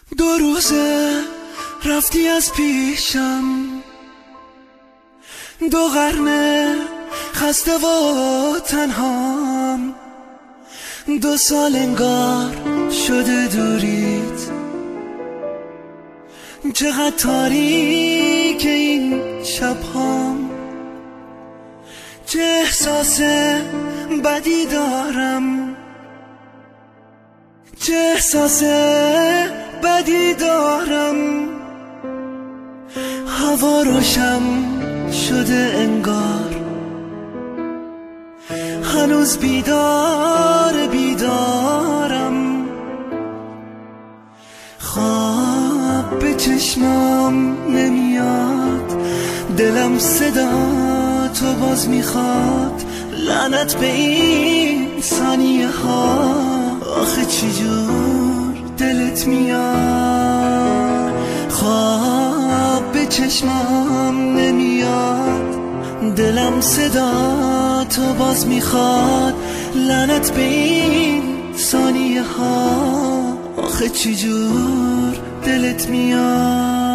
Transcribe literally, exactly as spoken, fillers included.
دو روزه رفتی از پیشم، دو قرنه خسته و تنهام، دو سال انگار شده دوریت، چقدر تاریک این شبهام، چه احساس بدی دارم، چه احساس بدی دارم. هوا روشن شده انگار، هنوز بیدار بیدارم، خواب به چشمام نمیاد، دلم صدا تو باز میخواد. لعنت به این ثانیه ها، آخه چجور دلت میاد. خواب به چشمام نمیاد، دلم صدا تو باز میخواد. لعنت به این ثانیه ها، آخه چجور دلت میاد.